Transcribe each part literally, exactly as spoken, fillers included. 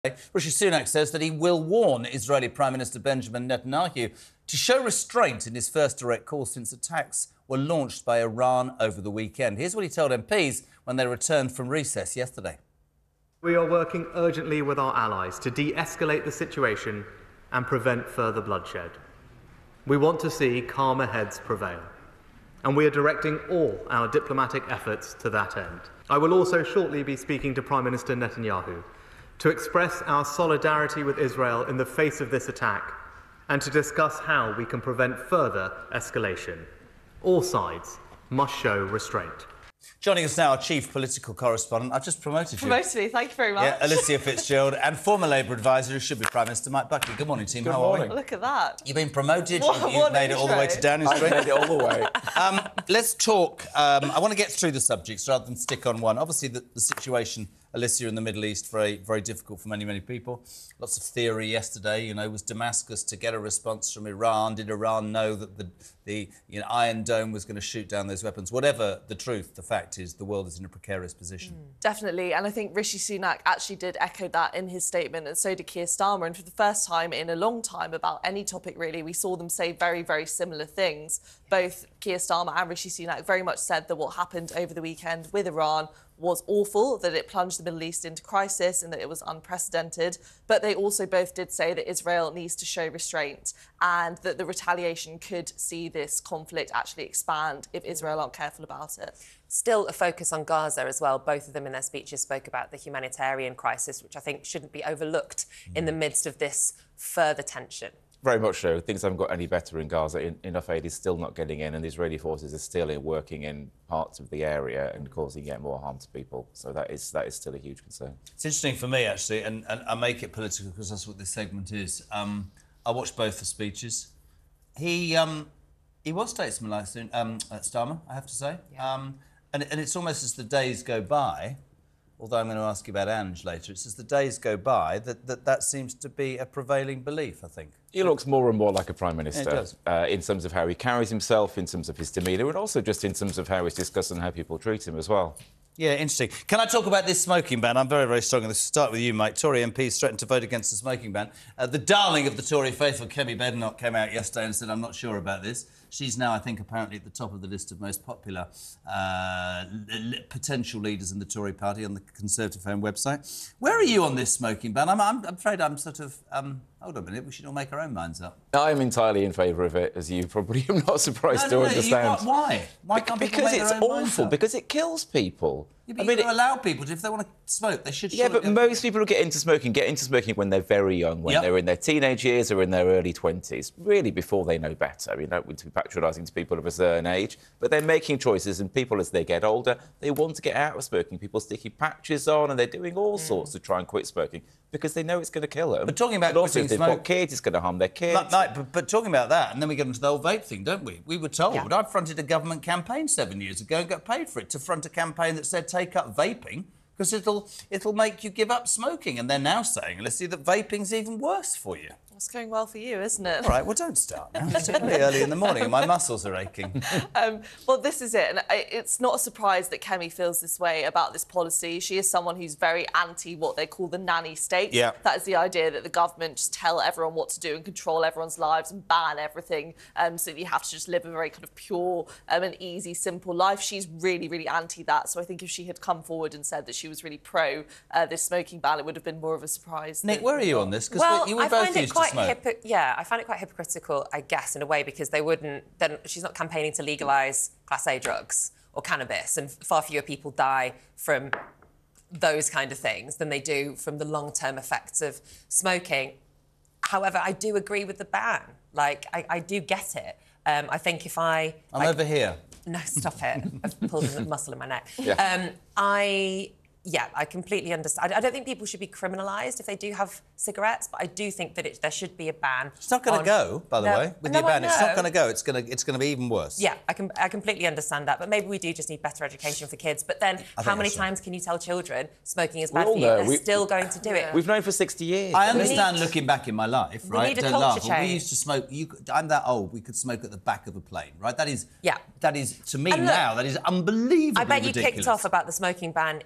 Rishi Sunak says that he will warn Israeli Prime Minister Benjamin Netanyahu to show restraint in his first direct call since attacks were launched by Iran over the weekend. Here's what he told M Ps when they returned from recess yesterday. We are working urgently with our allies to de-escalate the situation and prevent further bloodshed. We want to see calmer heads prevail, and we are directing all our diplomatic efforts to that end. I will also shortly be speaking to Prime Minister Netanyahu to express our solidarity with Israel in the face of this attack and to discuss how we can prevent further escalation. All sides must show restraint. Joining us now, our chief political correspondent. I've just promoted you. Promoted me, thank you very much. Yeah, Alicia Fitzgerald, and former Labour advisor who should be Prime Minister, Mike Buckley. Good morning, team. Good How morning. are we? Look at that. You've been promoted. What, you've what made it all the way to Downing I've Street. made it all the way. um, let's talk. Um, I want to get through the subjects rather than stick on one. Obviously, the, the situation, Alicia, in the Middle East, very, very difficult for many, many people. Lots of theory yesterday. You know, was Damascus to get a response from Iran? Did Iran know that the, the you know, Iron Dome was going to shoot down those weapons? Whatever the truth, the fact is the world is in a precarious position. Mm. Definitely, and I think Rishi Sunak actually did echo that in his statement, and so did Keir Starmer. And for the first time in a long time about any topic, really, we saw them say very, very similar things. Both Keir Starmer and Rishi Sunak very much said that what happened over the weekend with Iran was awful, that it plunged the Middle East into crisis and that it was unprecedented. But they also both did say that Israel needs to show restraint and that the retaliation could see this conflict actually expand if Israel aren't careful about it. Still a focus on Gaza as well. Both of them in their speeches spoke about the humanitarian crisis, which I think shouldn't be overlooked mm. in the midst of this further tension. Very much so. Things haven't got any better in Gaza. In, enough aid is still not getting in, and the Israeli forces are still in, working in parts of the area and causing yet more harm to people. So that is that is still a huge concern. It's interesting for me, actually, and, and I make it political because that's what this segment is. Um, I watched both the speeches. He um, he was statesmanlike, um, Starmer, I have to say. Yeah. Um, and, and it's almost as the days go by, although I'm going to ask you about Ange later, it's as the days go by that that, that seems to be a prevailing belief, I think. He looks more and more like a Prime Minister yeah, does. Uh, in terms of how he carries himself, in terms of his demeanour, and also just in terms of how he's discussed and how people treat him as well. Yeah, interesting. Can I talk about this smoking ban? I'm very, very strong on this. Start with you, Mike. Tory M Ps threatened to vote against the smoking ban. Uh, the darling of the Tory faithful, Kemi Badenoch, came out yesterday and said, I'm not sure about this. She's now, I think, apparently at the top of the list of most popular uh, potential leaders in the Tory party on the Conservative Home website. Where are you on this smoking ban? I'm, I'm afraid I'm sort of... Um, hold on a minute, we should all make our own minds up. I'm entirely in favour of it, as you probably am not surprised no, no, to understand. You, why? Why can't people because make it's their own awful, because it kills people. Yeah, but I mean, you it, allow people to, if they want to smoke, they should... Yeah, but most people who get into smoking get into smoking when they're very young, when yep. they're in their teenage years or in their early twenties, really before they know better. I mean, that would be patronising to people of a certain age, but they're making choices, and people, as they get older, they want to get out of smoking. People sticking patches on, and they're doing all mm. sorts to try and quit smoking because they know it's going to kill them. But talking about but also, quitting if they've smoke... got kids, it's going to harm their kids. But, no, but, but talking about that, and then we get into the whole vape thing, don't we? We were told, yeah. I fronted a government campaign seven years ago and got paid for it, to front a campaign that said take up vaping because it'll, it'll make you give up smoking. And they're now saying, let's see, that vaping's even worse for you. It's going well for you, isn't it? All right, well, don't start now. It's really early in the morning and my muscles are aching. um, well, this is it. And it's not a surprise that Kemi feels this way about this policy. She is someone who's very anti what they call the nanny state. Yeah. That is the idea that the government just tell everyone what to do and control everyone's lives and ban everything um, so that you have to just live a very kind of pure um, and easy, simple life. She's really, really anti that. So I think if she had come forward and said that she was really pro uh, this smoking ban, it would have been more of a surprise. Nick, where are you on this? Because well, you were I both find it used quite to smoke. Hypo- yeah, I find it quite hypocritical, I guess, in a way, because they wouldn't... Then she's not campaigning to legalise Class A drugs or cannabis, and far fewer people die from those kind of things than they do from the long-term effects of smoking. However, I do agree with the ban. Like, I, I do get it. Um, I think if I... I'm I, over here. No, stop it. I've pulled a muscle in my neck. Yeah. Um, I... Yeah, I completely understand. I don't think people should be criminalised if they do have cigarettes, but I do think that it, there should be a ban. It's not going to on... go, by the no, way, with no, your ban. It's not going to go. It's going to it's going to be even worse. Yeah, I can I completely understand that, but maybe we do just need better education for kids. But then, how many times can you tell children smoking is bad for you? They're we, still going to do it. We've known for sixty years. I understand need, looking back in my life, right? We need a Don't culture laugh. change. We used to smoke. You, I'm that old. We could smoke at the back of a plane, right? That is. Yeah. That is to me look, now. That is unbelievably I bet you ridiculous. kicked off about the smoking ban in pubs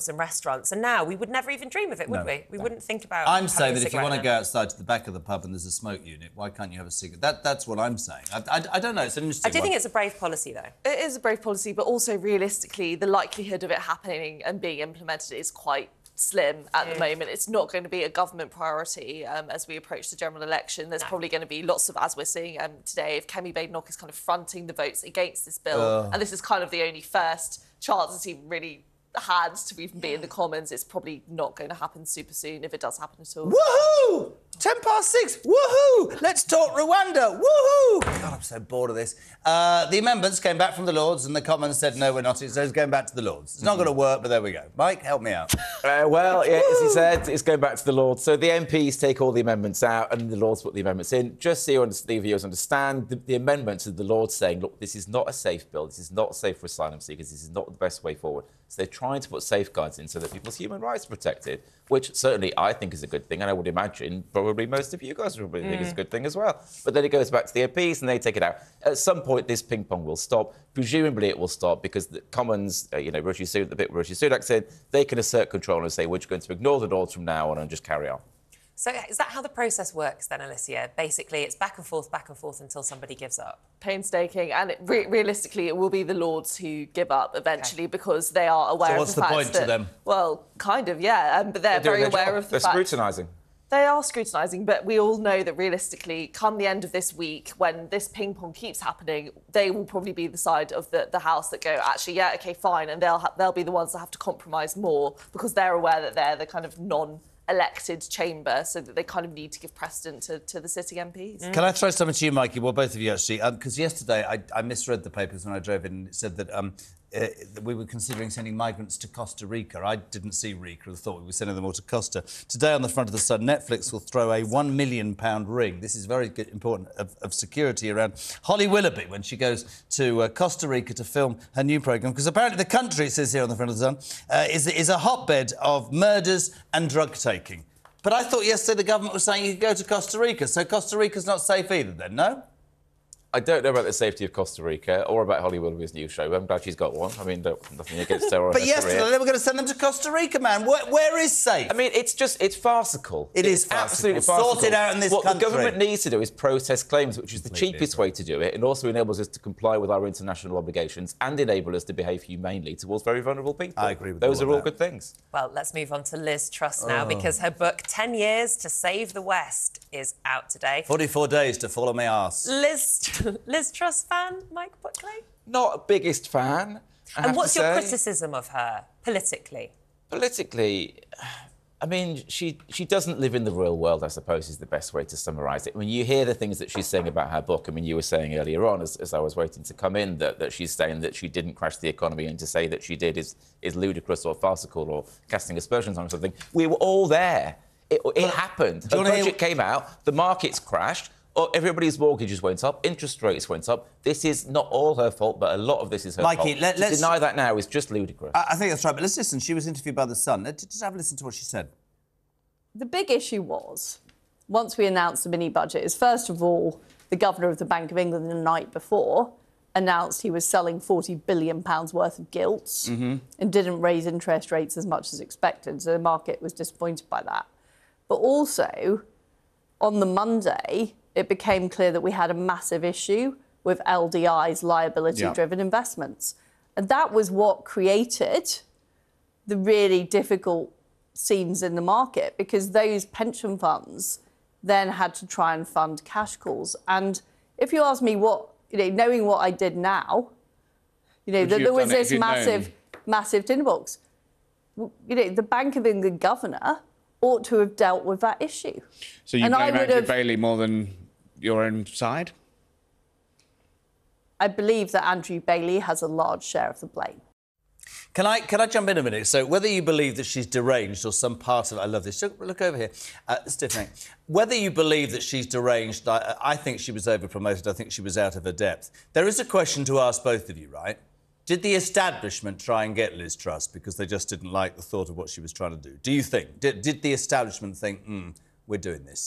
pubs and restaurants. And now we would never even dream of it, would No, we? We no. wouldn't think about I'm saying that if you want to go go. outside to the back of the pub and there's a smoke unit, why can't you have a cigarette? That, that's what I'm saying. I, I, I don't know, it's an interesting I do one. think it's a brave policy, though. It is a brave policy, but also realistically, the likelihood of it happening and being implemented is quite slim at the moment. It's not going to be a government priority um, as we approach the general election. There's No. probably going to be lots of, as we're seeing um, today, if Kemi Badenoch is kind of fronting the votes against this bill, Ugh. and this is kind of the only first chance it's even really had to even be in the Commons, it's probably not going to happen super soon if it does happen at all. Woohoo! Ten past six. Woohoo! Let's talk Rwanda. Woohoo! God, I'm so bored of this. Uh, the amendments came back from the Lords, and the Commons said no, we're not. So it's going back to the Lords. It's not going to work, but there we go. Mike, help me out. Uh, well, yeah, as he said, it's going back to the Lords. So the M Ps take all the amendments out, and the Lords put the amendments in. Just so you understand, the viewers understand, the, the amendments of the Lords saying, look, this is not a safe bill. This is not safe for asylum seekers. This is not the best way forward. So they're trying to put safeguards in so that people's human rights are protected, which certainly I think is a good thing, and I would imagine probably most of you guys would think it's a good thing as well. But then it goes back to the M Ps and they take it out. At some point, this ping pong will stop. Presumably, it will stop because the Commons, uh, you know, Rishi Sunak, the bit where Rishi Sunak said, they can assert control and say, we're just going to ignore the Lords from now on and just carry on. So is that how the process works then, Alicia? Basically, it's back and forth, back and forth until somebody gives up. Painstaking, and it, re- realistically, it will be the Lords who give up eventually Okay. because they are aware So of what's the the fact point to that, them? Well, kind of, yeah, um, but they're, They're very doing their aware job. of the They're fact. scrutinising. They are scrutinising, but we all know that realistically, come the end of this week, when this ping pong keeps happening, they will probably be the side of the, the House that go, actually, yeah, OK, fine, and they'll ha- they'll be the ones that have to compromise more because they're aware that they're the kind of non-elected chamber, so that they kind of need to give precedent to, to the sitting M Ps. Can I throw something to you, Mikey? Well, both of you, actually. Because um, yesterday I, I misread the papers when I drove in, and it said that um, uh, we were considering sending migrants to Costa Rica. I didn't see Rica. I thought we were sending them all to Costa. Today, on the front of the Sun, Netflix will throw a one million pound ring. This is very good, important, of, of security around Holly Willoughby when she goes to uh, Costa Rica to film her new programme. Because apparently the country, it says here on the front of the Sun, uh, is, is a hotbed of murders and drug taking. But I thought yesterday the government was saying you could go to Costa Rica, so Costa Rica's not safe either then, no? I don't know about the safety of Costa Rica or about Holly Willoughby's new show. I'm glad she's got one. I mean, don't, nothing against her or But her yesterday career. they were going to send them to Costa Rica, man. Where, where is safe? I mean, it's just, it's farcical. It it's is farcical. absolutely Sort farcical. it out in this what country. What the government needs to do is protest claims, which is the Completely cheapest way to do it, and also enables us to comply with our international obligations and enable us to behave humanely towards very vulnerable people. I agree with Those all are of all that. good things. Well, let's move on to Liz Truss now, Oh. because her book, ten years to Save the West, is out today. forty-four days to follow my arse. Liz, Liz Truss fan, Mike Buckley? Not a biggest fan. I have And what's to your say. criticism of her, politically? Politically, I mean, she she doesn't live in the real world, I suppose, is the best way to summarise it. I mean, you hear the things that she's saying about her book. I mean, you were saying earlier on, as, as I was waiting to come in, that, that she's saying that she didn't crash the economy, and to say that she did is, is ludicrous or farcical or casting aspersions on something. We were all there. It, it happened. The you wanna budget hear- came out, the markets crashed, oh, everybody's mortgages went up, interest rates went up. This is not all her fault, but a lot of this is her Mikey, fault. let- to let's- deny that now is just ludicrous. I, I think that's right, but let's listen. She was interviewed by The Sun. Let's just have a listen to what she said. The big issue was, once we announced the mini-budget, is first of all, the Governor of the Bank of England the night before announced he was selling forty billion pounds worth of gilts Mm-hmm. and didn't raise interest rates as much as expected, so the market was disappointed by that. But also, on the Monday, it became clear that we had a massive issue with L D I's liability-driven investments. And that was what created the really difficult scenes in the market, because those pension funds then had to try and fund cash calls. And if you ask me what, you know, knowing what I did now, you know, Would that you there have was done it if this you'd massive, known? massive tinderbox. You know, the Bank of England governor ought to have dealt with that issue. So you And I blame would Andrew have- Bailey more than your own side? I believe that Andrew Bailey has a large share of the blame. Can I can I jump in a minute? So whether you believe that she's deranged or some part of... I love this. Look, look over here. Uh, Stephanie, whether you believe that she's deranged, I, I think she was over-promoted. I think she was out of her depth. There is a question to ask both of you, right? Did the establishment try and get Liz Truss because they just didn't like the thought of what she was trying to do? Do you think? Did, did the establishment think, hmm, we're doing this? Of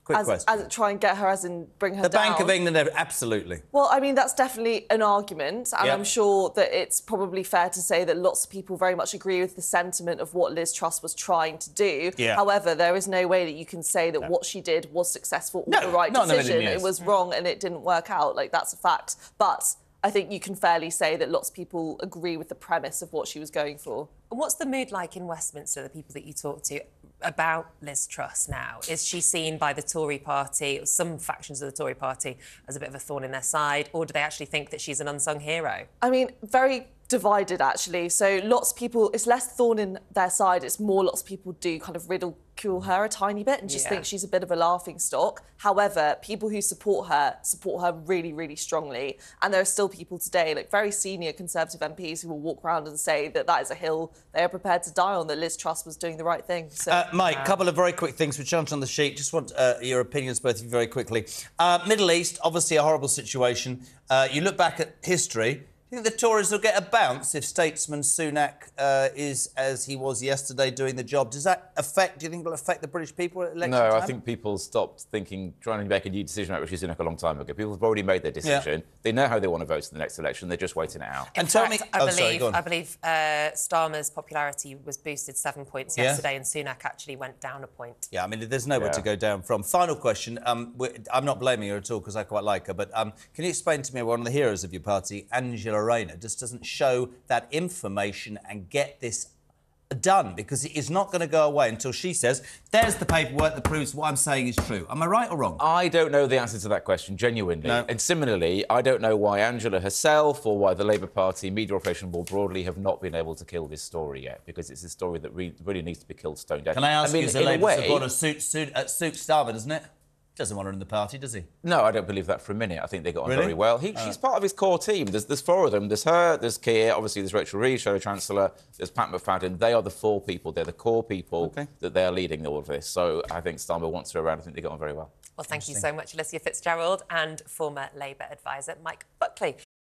Quick as, question. as try and get her, as in bring her The down. Bank of England, absolutely. Well, I mean, that's definitely an argument, and Yep. I'm sure that it's probably fair to say that lots of people very much agree with the sentiment of what Liz Truss was trying to do. Yeah. However, there is no way that you can say that No. what she did was successful or No, the right not in a million decision. years. It was wrong and it didn't work out. Like, that's a fact. But I think you can fairly say that lots of people agree with the premise of what she was going for. And what's the mood like in Westminster, the people that you talk to, about Liz Truss now? Is she seen by the Tory party, or some factions of the Tory party, as a bit of a thorn in their side, or do they actually think that she's an unsung hero? I mean, very divided, actually. So lots of people, it's less thorn in their side, it's more lots of people do kind of ridicule her a tiny bit and just Yeah. think she's a bit of a laughing stock. However, people who support her support her really, really strongly. And there are still people today, like very senior Conservative M Ps, who will walk around and say that that is a hill they are prepared to die on, that Liz Truss was doing the right thing. So, Uh, Mike, a couple of very quick things which aren't on the sheet. Just want uh, your opinions, both of you, very quickly. Uh, Middle East, obviously a horrible situation. Uh, you look back at history. Do you think the Tories will get a bounce if statesman Sunak uh, is, as he was yesterday, doing the job? Does that affect, do you think it'll affect the British people at election No, time? I think people stopped thinking, trying to make a new decision about Rishi Sunak a long time ago. People have already made their decision. Yeah. They know how they want to vote in the next election. They're just waiting it out. In And tell fact, me- I oh, believe, sorry, go on. I believe uh, Starmer's popularity was boosted seven points Yeah. yesterday, and Sunak actually went down a point. Yeah, I mean, there's nowhere Yeah. to go down from. Final question. Um, we're- I'm not blaming her at all because I quite like her, but um, can you explain to me one of the heroes of your party, Angela Rayner, just doesn't show that information and get this done, because it is not going to go away until she says, there's the paperwork that proves what I'm saying is true. Am I right or wrong? I don't know the answer to that question, genuinely. No. And similarly, I don't know why Angela herself or why the Labour Party, media operation more broadly, have not been able to kill this story yet, because it's a story that re- really needs to be killed stone dead. Can I ask mean, you, as a in a Labour way, supporter, suit, suit, uh, suit Starmer, doesn't it? Doesn't want her in the party, does he? No, I don't believe that for a minute. I think they got on Really? very well. He, she's part of his core team. There's, there's four of them. There's her, there's Keir, obviously there's Rachel Reeves, Shadow Chancellor, there's Pat McFadden. They are the four people. They're the core people Okay. that they're leading all of this. So I think Starmer wants her around. I think they got on very well. Well, thank you so much, Alicia Fitzgerald, and former Labour advisor Mike Buckley.